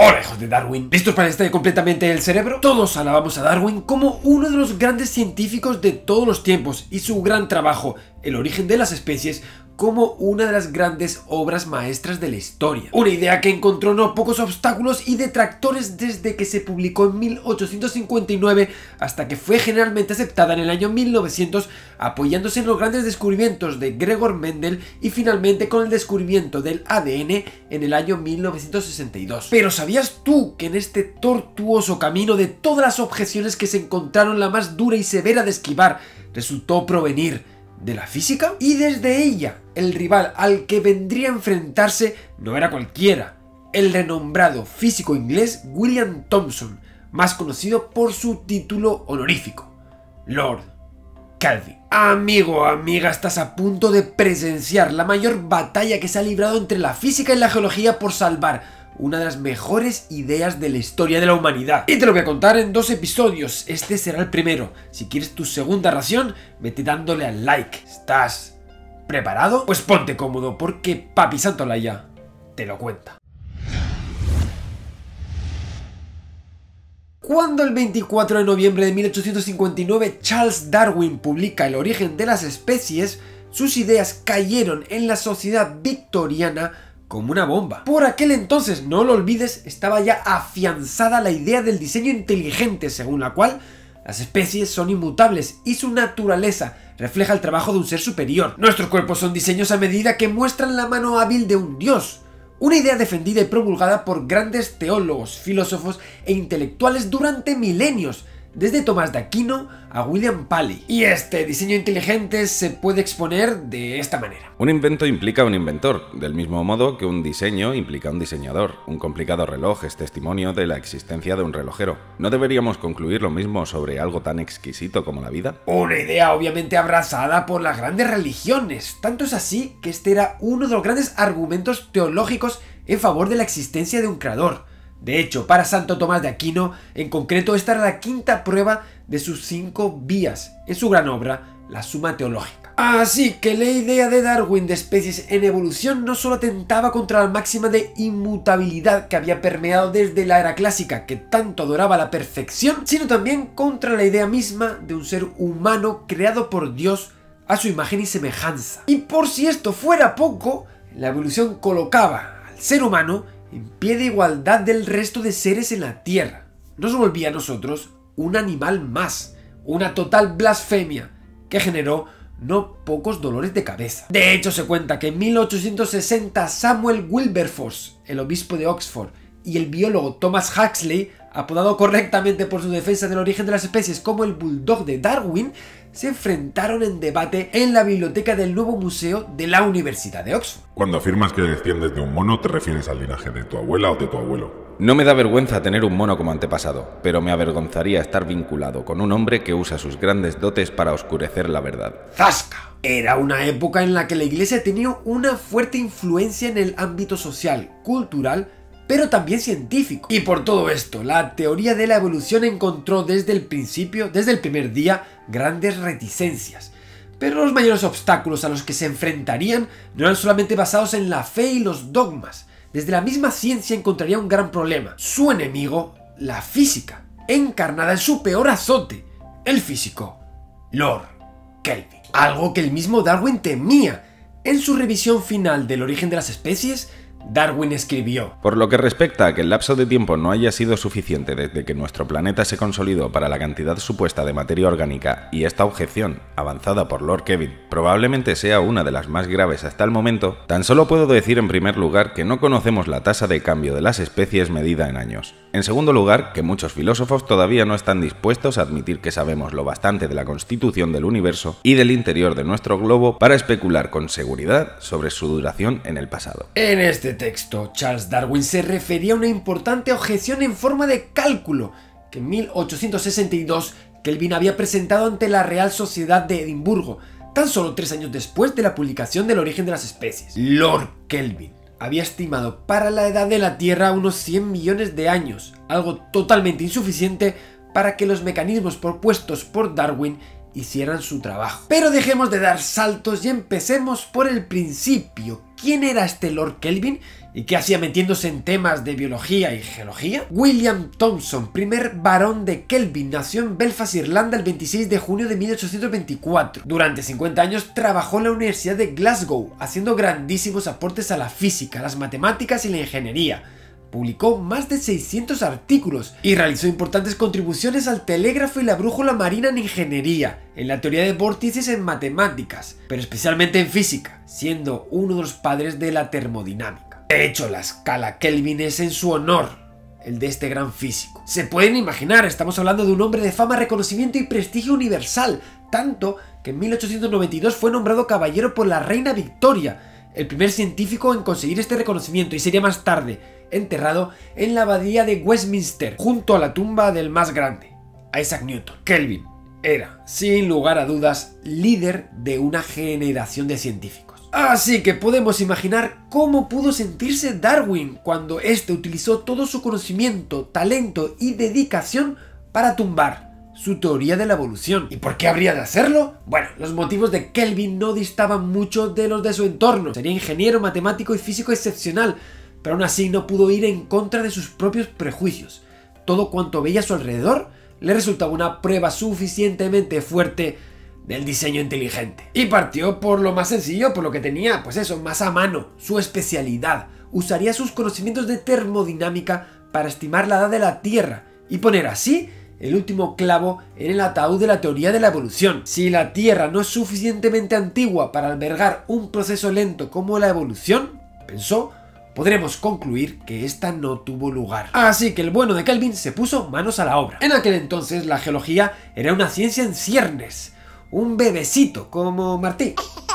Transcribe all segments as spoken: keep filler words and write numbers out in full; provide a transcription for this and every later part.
Hola, hijos de Darwin. ¿Listos para estallar completamente el cerebro? Todos alabamos a Darwin como uno de los grandes científicos de todos los tiempos y su gran trabajo, El origen de las especies, como una de las grandes obras maestras de la historia. Una idea que encontró no pocos obstáculos y detractores desde que se publicó en mil ochocientos cincuenta y nueve hasta que fue generalmente aceptada en el año mil novecientos, apoyándose en los grandes descubrimientos de Gregor Mendel y finalmente con el descubrimiento del A D N en el año mil novecientos sesenta y dos. Pero ¿sabías tú que en este tortuoso camino de todas las objeciones que se encontraron, la más dura y severa de esquivar resultó provenir de la física? Y desde ella, el rival al que vendría a enfrentarse no era cualquiera, el renombrado físico inglés William Thomson, más conocido por su título honorífico, Lord Kelvin. Amigo o amiga, estás a punto de presenciar la mayor batalla que se ha librado entre la física y la geología por salvar una de las mejores ideas de la historia de la humanidad. Y te lo voy a contar en dos episodios. Este será el primero. Si quieres tu segunda ración, vete dándole al like. ¿Estás preparado? Pues ponte cómodo, porque Papi Santolaya te lo cuenta. Cuando el veinticuatro de noviembre de mil ochocientos cincuenta y nueve Charles Darwin publica El origen de las especies, sus ideas cayeron en la sociedad victoriana como una bomba. Por aquel entonces, no lo olvides, estaba ya afianzada la idea del diseño inteligente, según la cual las especies son inmutables y su naturaleza refleja el trabajo de un ser superior. Nuestros cuerpos son diseños a medida que muestran la mano hábil de un dios. Una idea defendida y promulgada por grandes teólogos, filósofos e intelectuales durante milenios, desde Tomás de Aquino a William Paley. Y este diseño inteligente se puede exponer de esta manera. Un invento implica un inventor, del mismo modo que un diseño implica un diseñador. Un complicado reloj es testimonio de la existencia de un relojero. ¿No deberíamos concluir lo mismo sobre algo tan exquisito como la vida? Una idea obviamente abrazada por las grandes religiones. Tanto es así que este era uno de los grandes argumentos teológicos en favor de la existencia de un creador. De hecho, para Santo Tomás de Aquino, en concreto, esta era la quinta prueba de sus cinco vías en su gran obra, La Suma Teológica. Así que la idea de Darwin de especies en evolución no solo atentaba contra la máxima de inmutabilidad que había permeado desde la era clásica, que tanto adoraba la perfección, sino también contra la idea misma de un ser humano creado por Dios a su imagen y semejanza. Y por si esto fuera poco, la evolución colocaba al ser humano en pie de igualdad del resto de seres en la Tierra. Nos volvía a nosotros un animal más, una total blasfemia que generó no pocos dolores de cabeza. De hecho, se cuenta que en mil ochocientos sesenta Samuel Wilberforce, el obispo de Oxford, y el biólogo Thomas Huxley, apodado correctamente por su defensa del origen de las especies como el Bulldog de Darwin, se enfrentaron en debate en la biblioteca del nuevo museo de la Universidad de Oxford. Cuando afirmas que desciendes de un mono, ¿te refieres al linaje de tu abuela o de tu abuelo? No me da vergüenza tener un mono como antepasado, pero me avergonzaría estar vinculado con un hombre que usa sus grandes dotes para oscurecer la verdad. ¡Zasca! Era una época en la que la Iglesia tenía una fuerte influencia en el ámbito social, cultural, pero también científico. Y por todo esto, la teoría de la evolución encontró desde el principio, desde el primer día, grandes reticencias. Pero los mayores obstáculos a los que se enfrentarían no eran solamente basados en la fe y los dogmas. Desde la misma ciencia encontraría un gran problema. Su enemigo, la física, encarnada en su peor azote, el físico Lord Kelvin. Algo que el mismo Darwin temía. En su revisión final del origen de las especies, Darwin escribió: por lo que respecta a que el lapso de tiempo no haya sido suficiente desde que nuestro planeta se consolidó para la cantidad supuesta de materia orgánica, y esta objeción, avanzada por Lord Kelvin, probablemente sea una de las más graves hasta el momento, tan solo puedo decir en primer lugar que no conocemos la tasa de cambio de las especies medida en años. En segundo lugar, que muchos filósofos todavía no están dispuestos a admitir que sabemos lo bastante de la constitución del universo y del interior de nuestro globo para especular con seguridad sobre su duración en el pasado. En este texto, Charles Darwin se refería a una importante objeción en forma de cálculo que en mil ochocientos sesenta y dos Kelvin había presentado ante la Real Sociedad de Edimburgo, tan solo tres años después de la publicación del origen de las especies. Lord Kelvin había estimado para la edad de la Tierra unos cien millones de años, algo totalmente insuficiente para que los mecanismos propuestos por Darwin hicieran su trabajo. Pero dejemos de dar saltos y empecemos por el principio. ¿quién era este Lord Kelvin? ¿Y qué hacía metiéndose en temas de biología y geología? William Thomson, primer barón de Kelvin, nació en Belfast, Irlanda, el veintiséis de junio de mil ochocientos veinticuatro. Durante cincuenta años trabajó en la Universidad de Glasgow, haciendo grandísimos aportes a la física, las matemáticas y la ingeniería. Publicó más de seiscientos artículos y realizó importantes contribuciones al telégrafo y la brújula marina en ingeniería, en la teoría de vórtices en matemáticas, pero especialmente en física, siendo uno de los padres de la termodinámica. De hecho, la escala Kelvin es en su honor, el de este gran físico. Se pueden imaginar, estamos hablando de un hombre de fama, reconocimiento y prestigio universal, tanto que en mil ochocientos noventa y dos fue nombrado caballero por la reina Victoria, el primer científico en conseguir este reconocimiento, y sería más tarde enterrado en la abadía de Westminster, junto a la tumba del más grande, Isaac Newton. Kelvin era, sin lugar a dudas, líder de una generación de científicos. Así que podemos imaginar cómo pudo sentirse Darwin cuando éste utilizó todo su conocimiento, talento y dedicación para tumbar su teoría de la evolución. ¿Y por qué habría de hacerlo? Bueno, los motivos de Kelvin no distaban mucho de los de su entorno. Sería ingeniero, matemático y físico excepcional, pero aún así no pudo ir en contra de sus propios prejuicios. Todo cuanto veía a su alrededor le resultaba una prueba suficientemente fuerte del diseño inteligente. Y partió por lo más sencillo, por lo que tenía, pues eso, más a mano, su especialidad. Usaría sus conocimientos de termodinámica para estimar la edad de la Tierra y poner así el último clavo en el ataúd de la teoría de la evolución. Si la Tierra no es suficientemente antigua para albergar un proceso lento como la evolución, pensó, podremos concluir que esta no tuvo lugar. Así que el bueno de Kelvin se puso manos a la obra. En aquel entonces la geología era una ciencia en ciernes, un bebecito como Martí.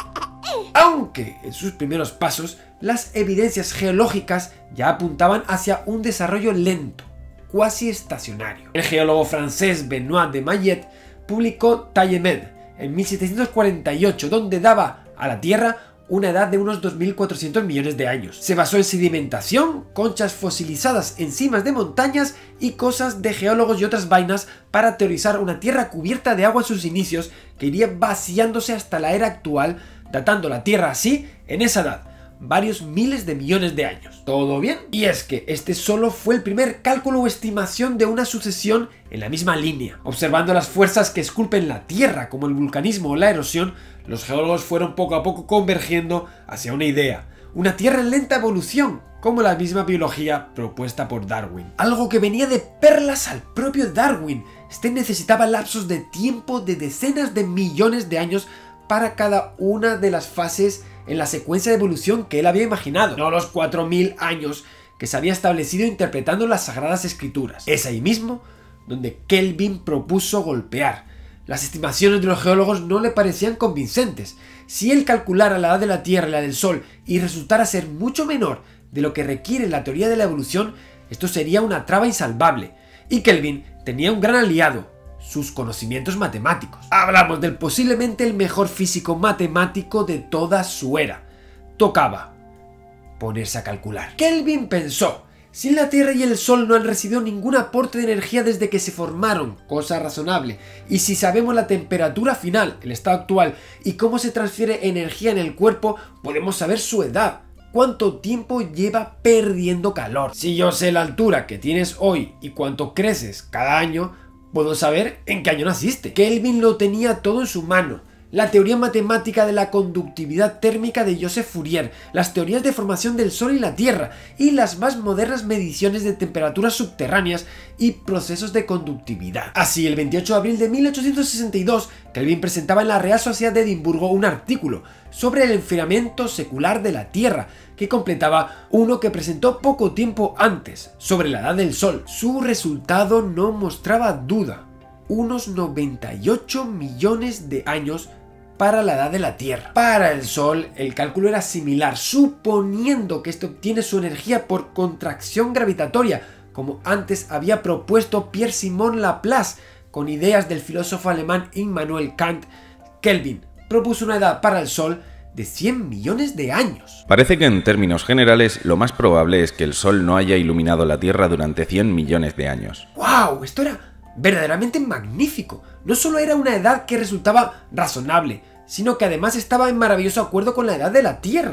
Aunque en sus primeros pasos las evidencias geológicas ya apuntaban hacia un desarrollo lento, cuasi estacionario. El geólogo francés Benoit de Maillet publicó Taille-Med en mil setecientos cuarenta y ocho, donde daba a la Tierra una edad de unos dos mil cuatrocientos millones de años. Se basó en sedimentación, conchas fosilizadas en cimas de montañas y cosas de geólogos y otras vainas para teorizar una Tierra cubierta de agua en sus inicios que iría vaciándose hasta la era actual, datando la Tierra así en esa edad, varios miles de millones de años. ¿Todo bien? Y es que este solo fue el primer cálculo o estimación de una sucesión en la misma línea. Observando las fuerzas que esculpen la Tierra, como el vulcanismo o la erosión, los geólogos fueron poco a poco convergiendo hacia una idea, una Tierra en lenta evolución, como la misma biología propuesta por Darwin. Algo que venía de perlas al propio Darwin. Este necesitaba lapsos de tiempo de decenas de millones de años para cada una de las fases en la secuencia de evolución que él había imaginado, no los cuatro mil años que se había establecido interpretando las Sagradas Escrituras. Es ahí mismo donde Kelvin propuso golpear. Las estimaciones de los geólogos no le parecían convincentes. Si él calculara la edad de la Tierra y la del Sol y resultara ser mucho menor de lo que requiere la teoría de la evolución, esto sería una traba insalvable. Y Kelvin tenía un gran aliado, sus conocimientos matemáticos. Hablamos del posiblemente el mejor físico matemático de toda su era. Tocaba ponerse a calcular. Kelvin pensó, si la Tierra y el Sol no han recibido ningún aporte de energía desde que se formaron, cosa razonable, y si sabemos la temperatura final, el estado actual, y cómo se transfiere energía en el cuerpo, podemos saber su edad, cuánto tiempo lleva perdiendo calor. Si yo sé la altura que tienes hoy y cuánto creces cada año, puedo saber en qué año naciste. Kelvin lo tenía todo en su mano. La teoría matemática de la conductividad térmica de Joseph Fourier, las teorías de formación del Sol y la Tierra, y las más modernas mediciones de temperaturas subterráneas y procesos de conductividad. Así, el veintiocho de abril de mil ochocientos sesenta y dos, Kelvin presentaba en la Real Sociedad de Edimburgo un artículo sobre el enfriamiento secular de la Tierra, que completaba uno que presentó poco tiempo antes, sobre la edad del Sol. Su resultado no mostraba duda. Unos noventa y ocho millones de años para la edad de la Tierra. Para el Sol, el cálculo era similar, suponiendo que este obtiene su energía por contracción gravitatoria, como antes había propuesto Pierre-Simon Laplace, con ideas del filósofo alemán Immanuel Kant. Kelvin propuso una edad para el Sol de cien millones de años. Parece que en términos generales lo más probable es que el Sol no haya iluminado la Tierra durante cien millones de años. ¡Wow! Esto era verdaderamente magnífico. No solo era una edad que resultaba razonable, sino que además estaba en maravilloso acuerdo con la edad de la Tierra.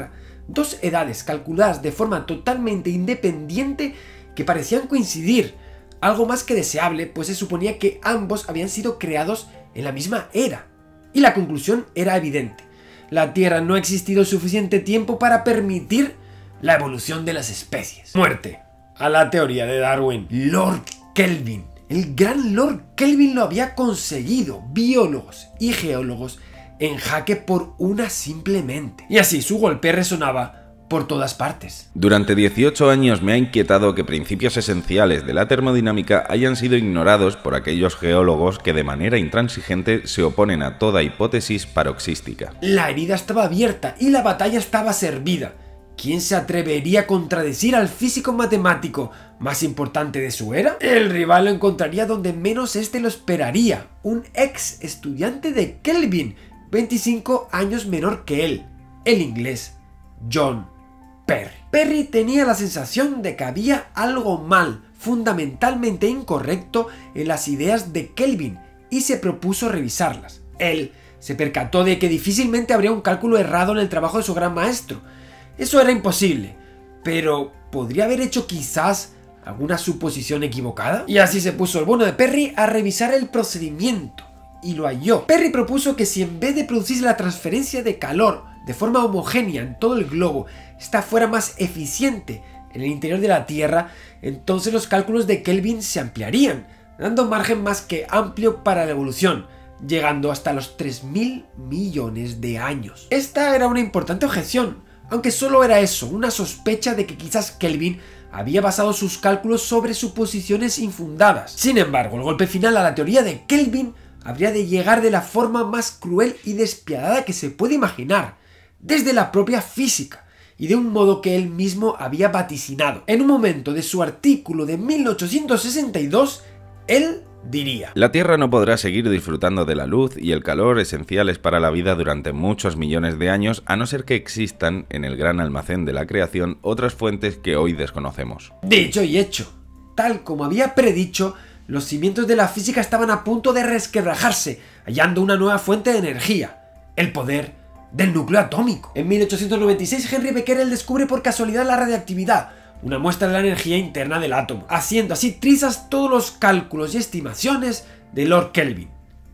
dos edades calculadas de forma totalmente independiente que parecían coincidir, algo más que deseable, pues se suponía que ambos habían sido creados en la misma era. Y la conclusión era evidente: la Tierra no ha existido suficiente tiempo para permitir la evolución de las especies. Muerte a la teoría de Darwin. Lord Kelvin. El gran Lord Kelvin lo había conseguido. Biólogos y geólogos en jaque por una simple mente. Y así su golpe resonaba por todas partes. Durante dieciocho años me ha inquietado que principios esenciales de la termodinámica hayan sido ignorados por aquellos geólogos que de manera intransigente se oponen a toda hipótesis paroxística. La herida estaba abierta y la batalla estaba servida. ¿Quién se atrevería a contradecir al físico matemático más importante de su era? El rival lo encontraría donde menos éste lo esperaría: un ex estudiante de Kelvin, veinticinco años menor que él, el inglés John Perry. Perry tenía la sensación de que había algo mal, fundamentalmente incorrecto, en las ideas de Kelvin y se propuso revisarlas. Él se percató de que difícilmente habría un cálculo errado en el trabajo de su gran maestro. Eso era imposible, pero ¿podría haber hecho quizás alguna suposición equivocada? Y así se puso el bueno de Perry a revisar el procedimiento y lo halló. Perry propuso que si en vez de producirse la transferencia de calor de forma homogénea en todo el globo, esta fuera más eficiente en el interior de la Tierra, entonces los cálculos de Kelvin se ampliarían, dando margen más que amplio para la evolución, llegando hasta los tres mil millones de años. Esta era una importante objeción, aunque solo era eso, una sospecha de que quizás Kelvin había basado sus cálculos sobre suposiciones infundadas. Sin embargo, el golpe final a la teoría de Kelvin habría de llegar de la forma más cruel y despiadada que se puede imaginar, desde la propia física, y de un modo que él mismo había vaticinado. En un momento de su artículo de mil ochocientos sesenta y dos, él diría: la Tierra no podrá seguir disfrutando de la luz y el calor esenciales para la vida durante muchos millones de años, a no ser que existan en el gran almacén de la creación otras fuentes que hoy desconocemos. Dicho y hecho. Tal como había predicho, los cimientos de la física estaban a punto de resquebrajarse, hallando una nueva fuente de energía: el poder del núcleo atómico. En mil ochocientos noventa y seis, Henry Becquerel descubre por casualidad la radiactividad, una muestra de la energía interna del átomo, haciendo así trizas todos los cálculos y estimaciones de Lord Kelvin.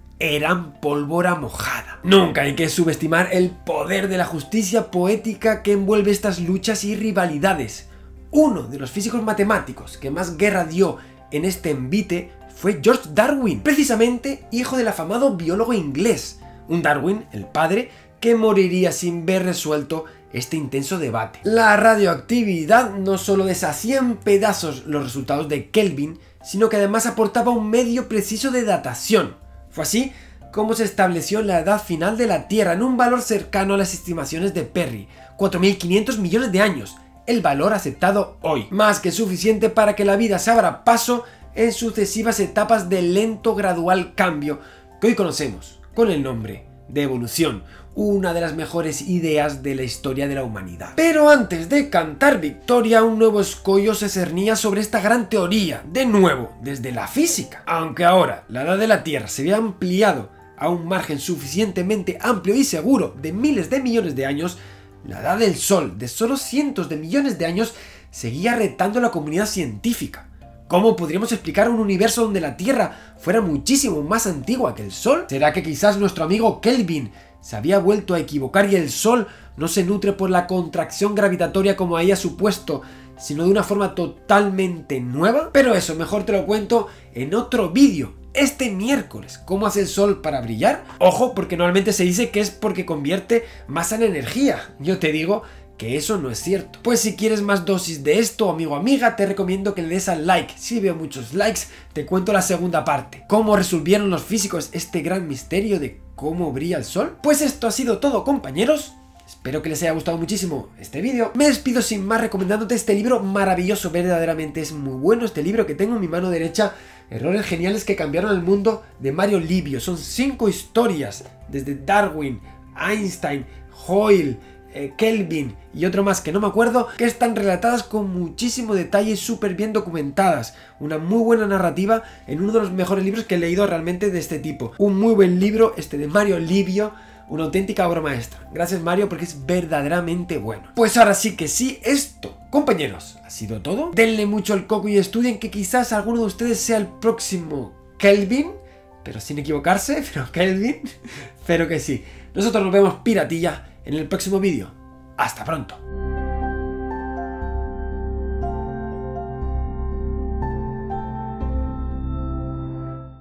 Eran pólvora mojada. Nunca hay que subestimar el poder de la justicia poética que envuelve estas luchas y rivalidades. Uno de los físicos matemáticos que más guerra dio en este envite fue George Darwin, precisamente hijo del afamado biólogo inglés. Un Darwin, el padre, que moriría sin ver resuelto este intenso debate. La radioactividad no solo deshacía en pedazos los resultados de Kelvin, sino que además aportaba un medio preciso de datación. Fue así como se estableció la edad final de la Tierra en un valor cercano a las estimaciones de Perry, cuatro mil quinientos millones de años, el valor aceptado hoy, más que suficiente para que la vida se abra paso en sucesivas etapas de lento gradual cambio que hoy conocemos con el nombre de evolución, una de las mejores ideas de la historia de la humanidad. Pero antes de cantar victoria, un nuevo escollo se cernía sobre esta gran teoría, de nuevo, desde la física. Aunque ahora la edad de la Tierra se había ampliado a un margen suficientemente amplio y seguro de miles de millones de años, la edad del Sol, de solo cientos de millones de años, seguía retando a la comunidad científica. ¿Cómo podríamos explicar un universo donde la Tierra fuera muchísimo más antigua que el Sol? ¿Será que quizás nuestro amigo Kelvin se había vuelto a equivocar y el Sol no se nutre por la contracción gravitatoria como había supuesto, sino de una forma totalmente nueva? Pero eso mejor te lo cuento en otro vídeo, este miércoles. ¿Cómo hace el Sol para brillar? Ojo, porque normalmente se dice que es porque convierte masa en energía. Yo te digo que eso no es cierto. Pues si quieres más dosis de esto, amigo o amiga, te recomiendo que le des al like. Si veo muchos likes, te cuento la segunda parte. ¿Cómo resolvieron los físicos este gran misterio de cómo brilla el Sol? Pues esto ha sido todo, compañeros. Espero que les haya gustado muchísimo este vídeo. Me despido sin más recomendándote este libro maravilloso. Verdaderamente es muy bueno este libro que tengo en mi mano derecha. Errores geniales que cambiaron el mundo, de Mario Livio. Son cinco historias, desde Darwin, Einstein, Hoyle, eh, Kelvin y otro más que no me acuerdo, que están relatadas con muchísimo detalle y súper bien documentadas. Una muy buena narrativa en uno de los mejores libros que he leído realmente de este tipo. Un muy buen libro este de Mario Livio, una auténtica obra maestra. Gracias, Mario, porque es verdaderamente bueno. Pues ahora sí que sí, esto, compañeros, ha sido todo. Denle mucho al coco y estudien, que quizás alguno de ustedes sea el próximo Kelvin, pero sin equivocarse, pero Kelvin, pero que sí. Nosotros nos vemos, piratilla, en el próximo vídeo. Hasta pronto.